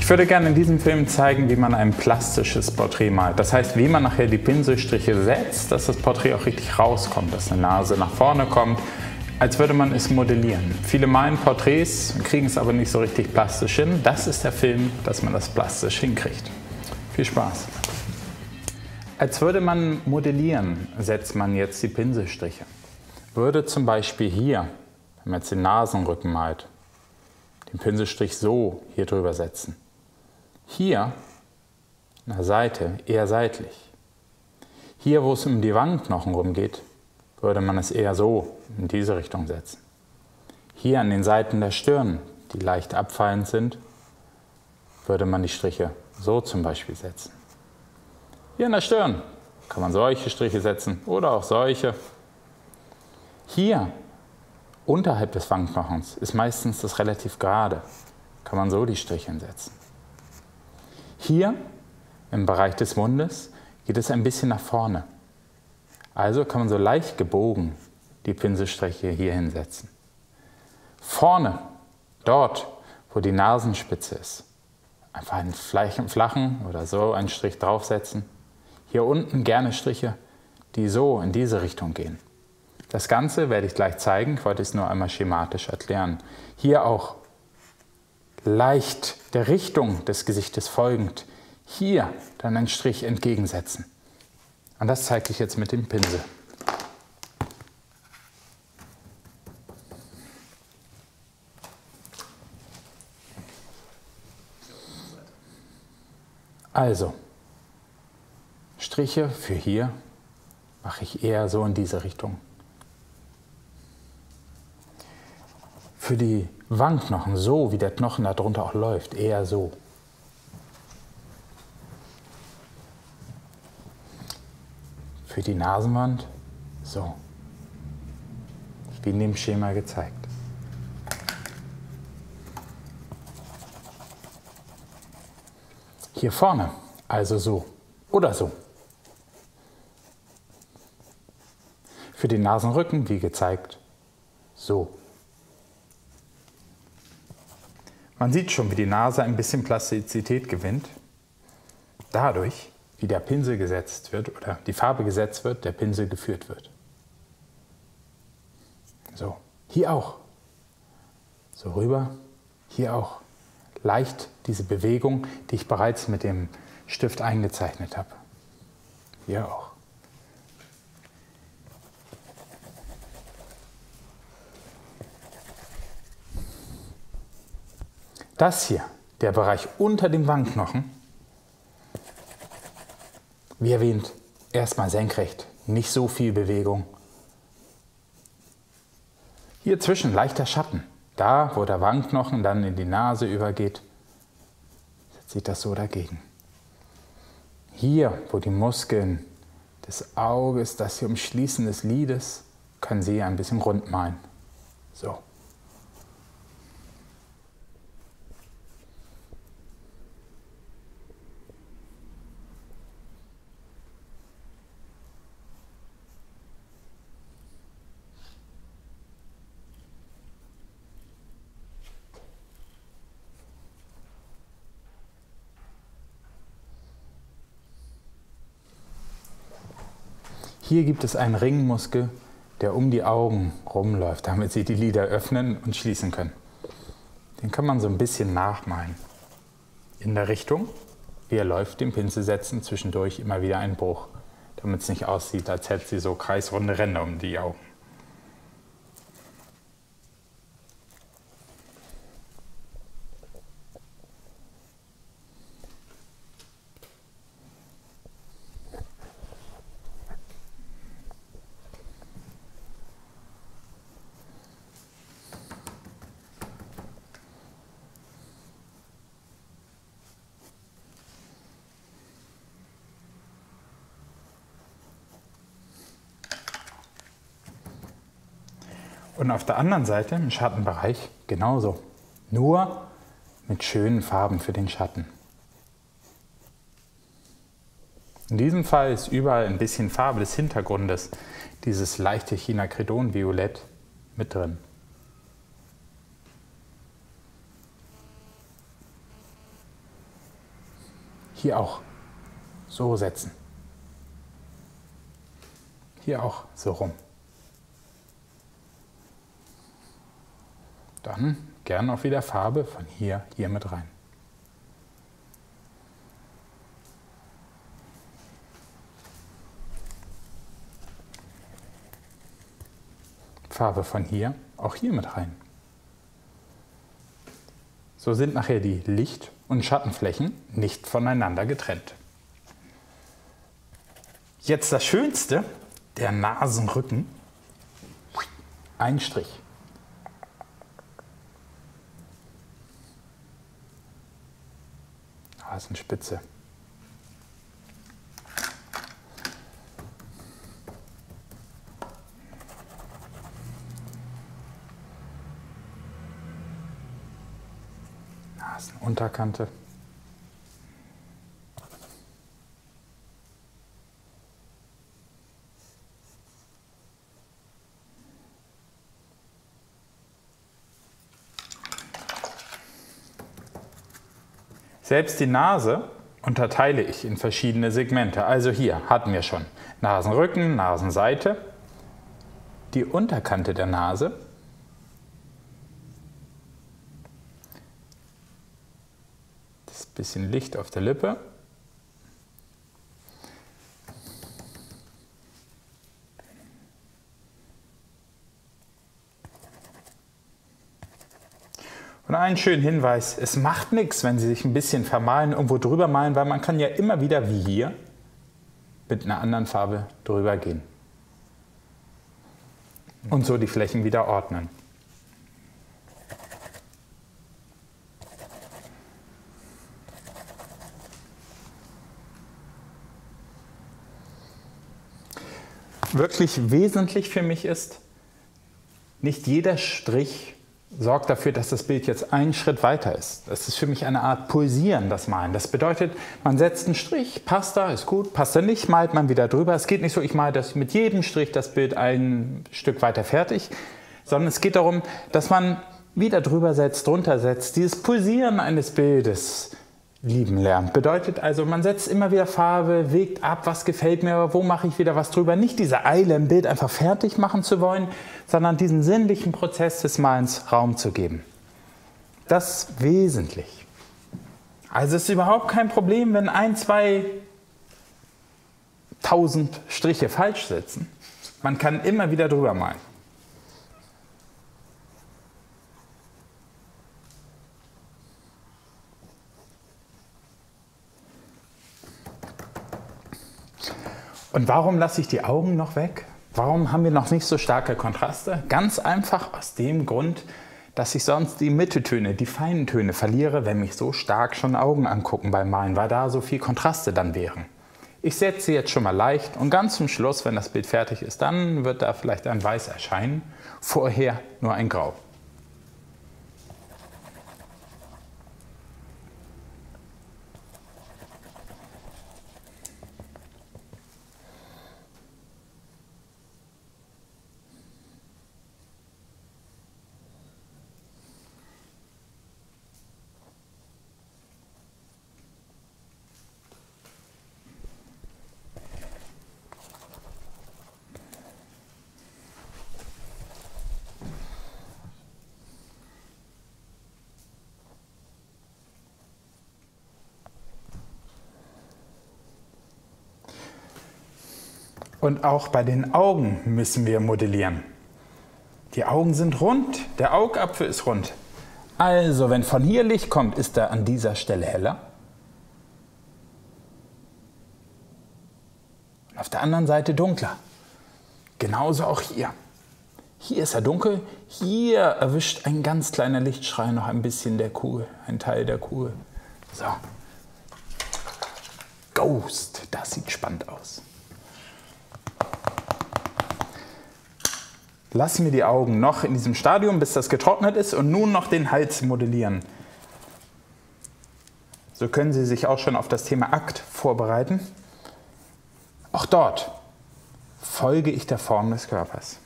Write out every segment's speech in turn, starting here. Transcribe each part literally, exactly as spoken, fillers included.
Ich würde gerne in diesem Film zeigen, wie man ein plastisches Porträt malt. Das heißt, wie man nachher die Pinselstriche setzt, dass das Porträt auch richtig rauskommt, dass eine Nase nach vorne kommt, als würde man es modellieren. Viele malen Porträts, kriegen es aber nicht so richtig plastisch hin. Das ist der Film, dass man das plastisch hinkriegt. Viel Spaß! Als würde man modellieren, setzt man jetzt die Pinselstriche. Würde zum Beispiel hier, wenn man jetzt den Nasenrücken malt, den Pinselstrich so hier drüber setzen. Hier an der Seite eher seitlich. Hier, wo es um die Wangenknochen rumgeht, würde man es eher so in diese Richtung setzen. Hier an den Seiten der Stirn, die leicht abfallend sind, würde man die Striche so zum Beispiel setzen. Hier an der Stirn kann man solche Striche setzen oder auch solche. Hier unterhalb des Wangenknochens ist meistens das relativ gerade, kann man so die Striche setzen. Hier im Bereich des Mundes geht es ein bisschen nach vorne. Also kann man so leicht gebogen die Pinselstriche hier hinsetzen. Vorne, dort, wo die Nasenspitze ist, einfach einen flachen oder so einen Strich draufsetzen. Hier unten gerne Striche, die so in diese Richtung gehen. Das Ganze werde ich gleich zeigen, ich wollte es nur einmal schematisch erklären. Hier auch leicht der Richtung des Gesichtes folgend, hier dann einen Strich entgegensetzen. Und das zeige ich jetzt mit dem Pinsel. Also, Striche für hier mache ich eher so in diese Richtung. Für die Wangenknochen, so wie der Knochen darunter auch läuft, eher so. Für die Nasenwand, so. Wie in dem Schema gezeigt. Hier vorne, also so oder so. Für den Nasenrücken, wie gezeigt, so. Man sieht schon, wie die Nase ein bisschen Plastizität gewinnt. Dadurch, wie der Pinsel gesetzt wird oder die Farbe gesetzt wird, der Pinsel geführt wird. So, hier auch. So rüber, hier auch. Leicht diese Bewegung, die ich bereits mit dem Stift eingezeichnet habe. Hier auch. Das hier, der Bereich unter dem Wangenknochen, wie erwähnt, erstmal senkrecht, nicht so viel Bewegung. Hier zwischen leichter Schatten, da wo der Wangenknochen dann in die Nase übergeht, sieht das so dagegen. Hier, wo die Muskeln des Auges, das hier Umschließen des Lides, können Sie ein bisschen rund malen. So. Hier gibt es einen Ringmuskel, der um die Augen rumläuft, damit Sie die Lider öffnen und schließen können. Den kann man so ein bisschen nachmalen. In der Richtung, wie er läuft, den Pinsel setzen, zwischendurch immer wieder einen Bruch, damit es nicht aussieht, als hätte sie so kreisrunde Ränder um die Augen. Und auf der anderen Seite im Schattenbereich genauso, nur mit schönen Farben für den Schatten. In diesem Fall ist überall ein bisschen Farbe des Hintergrundes, dieses leichte Chinacridon-Violett, mit drin. hier auch so setzen. Hier auch so rum. Dann gern auch wieder Farbe von hier, hier mit rein. Farbe von hier, auch hier mit rein. So sind nachher die Licht- und Schattenflächen nicht voneinander getrennt. Jetzt das Schönste, der Nasenrücken. Ein Strich. Nasenspitze. Nasenunterkante. Selbst die Nase unterteile ich in verschiedene Segmente. Also hier hatten wir schon Nasenrücken, Nasenseite, die Unterkante der Nase, das bisschen Licht auf der Lippe, und einen schönen Hinweis, es macht nichts, wenn Sie sich ein bisschen vermalen, irgendwo drüber malen, weil man kann ja immer wieder, wie hier, mit einer anderen Farbe drüber gehen. Und so die Flächen wieder ordnen. Wirklich wesentlich für mich ist, nicht jeder Strich sorgt dafür, dass das Bild jetzt einen Schritt weiter ist. Das ist für mich eine Art Pulsieren, das Malen. Das bedeutet, man setzt einen Strich, passt da, ist gut, passt da nicht, malt man wieder drüber. Es geht nicht so, ich male das mit jedem Strich das Bild ein Stück weiter fertig, sondern es geht darum, dass man wieder drüber setzt, drunter setzt. Dieses Pulsieren eines Bildes lieben lernt. Bedeutet also, man setzt immer wieder Farbe, wägt ab, was gefällt mir, wo mache ich wieder was drüber. Nicht diese Eile im Bild einfach fertig machen zu wollen, sondern diesen sinnlichen Prozess des Malens Raum zu geben. Das ist wesentlich. Also es ist überhaupt kein Problem, wenn ein, zwei tausend Striche falsch sitzen. Man kann immer wieder drüber malen. Und warum lasse ich die Augen noch weg? Warum haben wir noch nicht so starke Kontraste? Ganz einfach aus dem Grund, dass ich sonst die Mitteltöne, die feinen Töne verliere, wenn mich so stark schon Augen angucken beim Malen, weil da so viel Kontraste dann wären. Ich setze jetzt schon mal leicht und ganz zum Schluss, wenn das Bild fertig ist, dann wird da vielleicht ein Weiß erscheinen, vorher nur ein Grau. Und auch bei den Augen müssen wir modellieren. Die Augen sind rund, der Augapfel ist rund. Also, wenn von hier Licht kommt, ist er an dieser Stelle heller. Und auf der anderen Seite dunkler. Genauso auch hier. Hier ist er dunkel, hier erwischt ein ganz kleiner Lichtstrahl noch ein bisschen der Kugel, ein Teil der Kugel. So. Ghost, das sieht spannend aus. Lassen wir die Augen noch in diesem Stadium, bis das getrocknet ist, und nun noch den Hals modellieren. So können Sie sich auch schon auf das Thema Akt vorbereiten. Auch dort folge ich der Form des Körpers.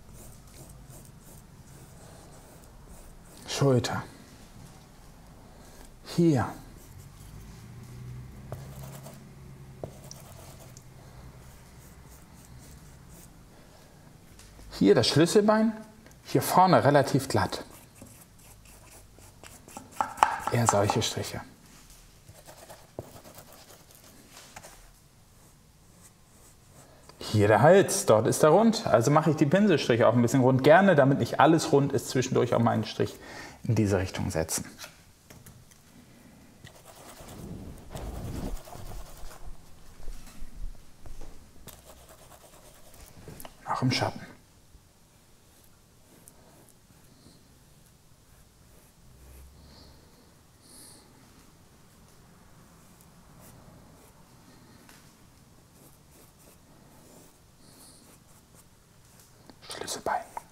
Schulter. Hier. Hier das Schlüsselbein, hier vorne relativ glatt. Eher solche Striche. Hier der Hals, dort ist er rund. Also mache ich die Pinselstriche auch ein bisschen rund. Gerne, damit nicht alles rund ist, zwischendurch auch mal einen Strich in diese Richtung setzen. Auch im Schatten. Schlüsselbein.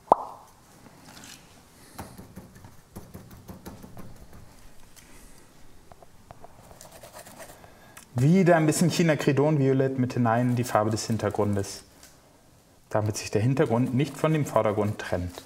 Wieder ein bisschen Chinacridon-Violett mit hinein, die Farbe des Hintergrundes, damit sich der Hintergrund nicht von dem Vordergrund trennt.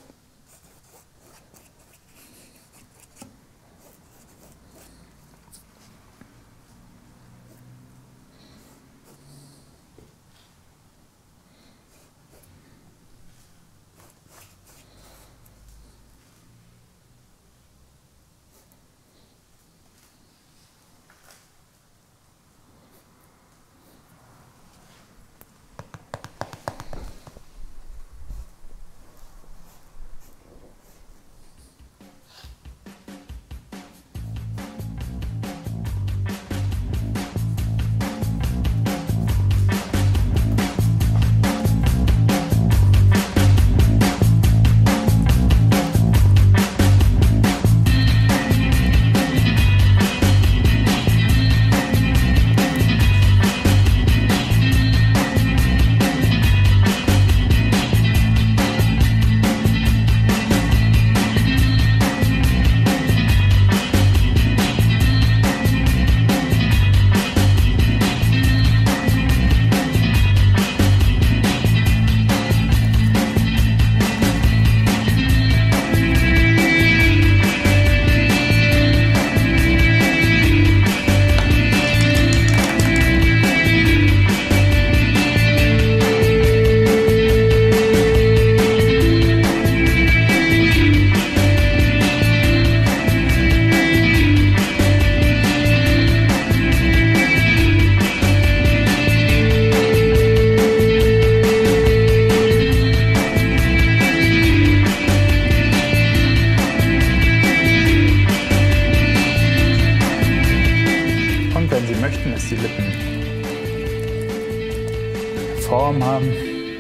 Form haben,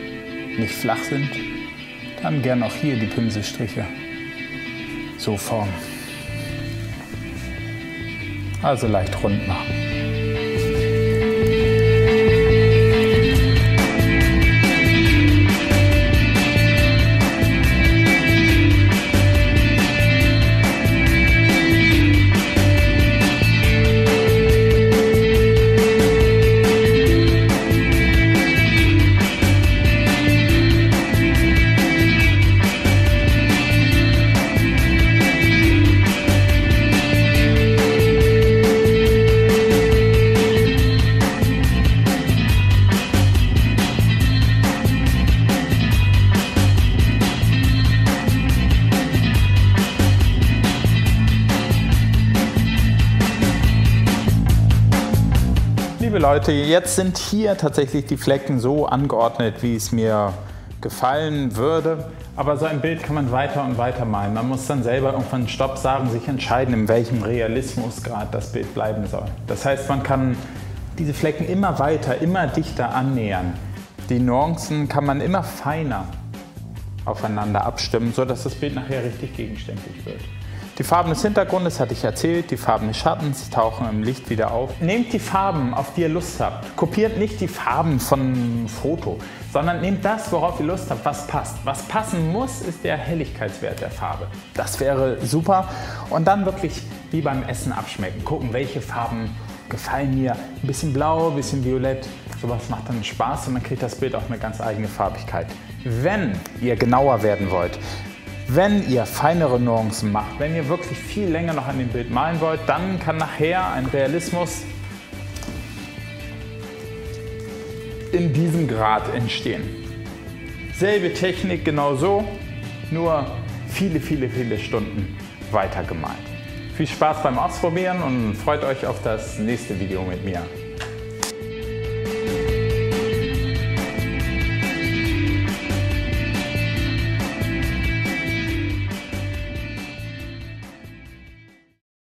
nicht flach sind, dann gern auch hier die Pinselstriche so formen. Also leicht rund machen. Liebe Leute, jetzt sind hier tatsächlich die Flecken so angeordnet, wie es mir gefallen würde. Aber so ein Bild kann man weiter und weiter malen. Man muss dann selber irgendwann Stopp sagen, sich entscheiden, in welchem Realismusgrad das Bild bleiben soll. Das heißt, man kann diese Flecken immer weiter, immer dichter annähern. Die Nuancen kann man immer feiner aufeinander abstimmen, sodass das Bild nachher richtig gegenständlich wird. Die Farben des Hintergrundes hatte ich erzählt, die Farben des Schattens tauchen im Licht wieder auf. Nehmt die Farben, auf die ihr Lust habt. Kopiert nicht die Farben von einem Foto, sondern nehmt das, worauf ihr Lust habt, was passt. Was passen muss, ist der Helligkeitswert der Farbe. Das wäre super. Und dann wirklich wie beim Essen abschmecken. Gucken, welche Farben gefallen mir. Ein bisschen blau, ein bisschen violett. Sowas macht dann Spaß und dann kriegt das Bild auch eine ganz eigene Farbigkeit. Wenn ihr genauer werden wollt, Wenn ihr feinere Nuancen macht, wenn ihr wirklich viel länger noch an dem Bild malen wollt, dann kann nachher ein Realismus in diesem Grad entstehen. Selbe Technik, genau so, nur viele, viele, viele Stunden weiter gemalt. Viel Spaß beim Ausprobieren und freut euch auf das nächste Video mit mir.